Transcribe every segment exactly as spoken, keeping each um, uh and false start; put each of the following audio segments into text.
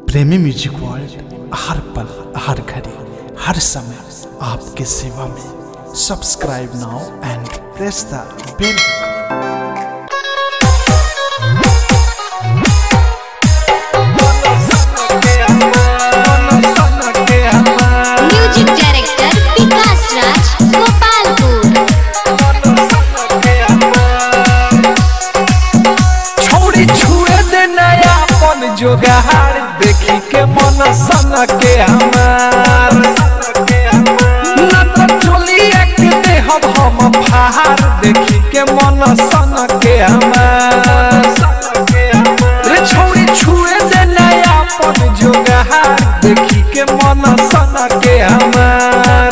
प्रेमी music world हर पल हर घड़ी हर समय आपके सेवा में। Subscribe now and press the bell. Music director Vikas Raj Gopalpur. छोड़ी छुए दे नयापन जोगार देखी के मन सन के हमार न तो चोली एक दे हम हम फार देखी के मन सन के हमार रे छोड़ी छुए दे नयापन जोगार देखी के मन सन के हमार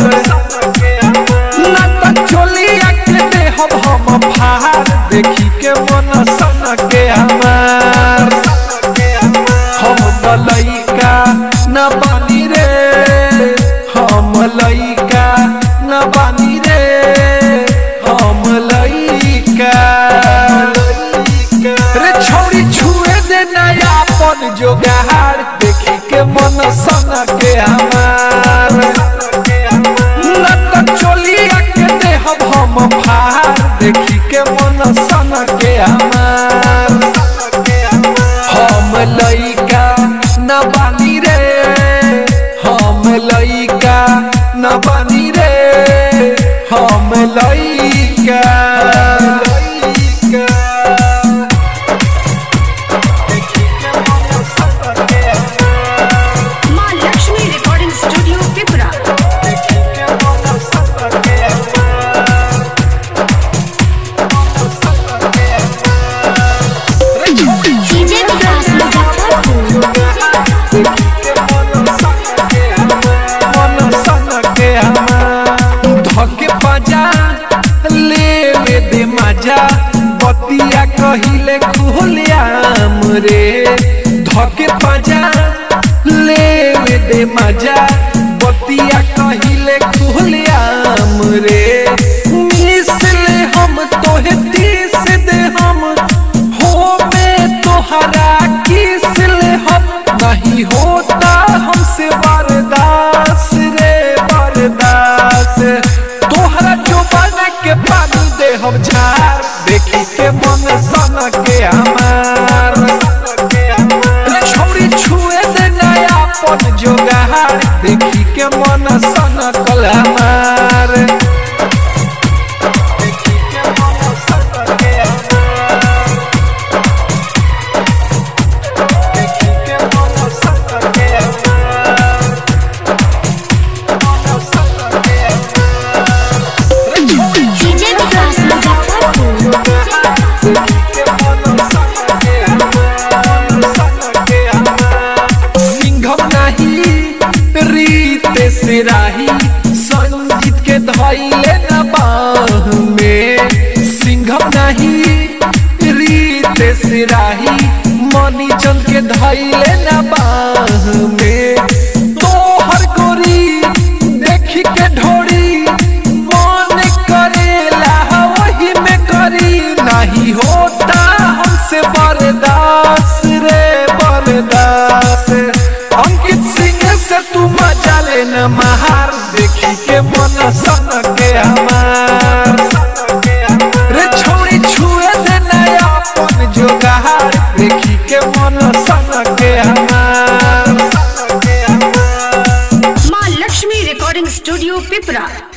न तो चोली एक दे हम हम फार देखी के मन सन के हमार। हम लइका न बानी रे हम लइका न बानी रे हम लइका रे छोड़ी छुए दे नयापन जोगार देखी के मन सन के हमार न तो चोली के दे हम हम फार देखी के मन सन के हमार। हम लइका न बानी रे हम लइका न बानी रे हम लइका मां Lakshmi recording studio Pipra. DJ Vikas Muzaffarpur. धके बजा ले दे मजा बतिया कहिले खुलियाम रे धके बजा ले दे मजा बतिया कहिले खुलियाम रे मिसले हम तोहे तीस दे हम हो में तोहरा किसले हम नहीं होता हमसे बर्दाश्त रे बर्दाश्त तोहरा जो बन के पानी दे हम झार देखी के मन सन के हमार छोड़ी छुए दे नयापन जोगार देखी के मन सन कल हमार। डीजे विकास मुजफ्फरपुर। सिंघम नहीं रीते से राही संजीत के धैले न बाह में सिंघम नहीं रीते से राही मनी चंद के धैले न बाह में तोहर गोरी देखी के ढोरी मन करेला वही में करी नहीं होता हमसे बर्दाश्त रे बर्दाश्त अंकित सिंह से तू मजा लेना महार देखी के मन सन के हमार रे छोड़ी छुए दे नयापन जोगार देखी के मन सन के हमार। मां लक्ष्मी रिकॉर्डिंग स्टूडियो पिपरा।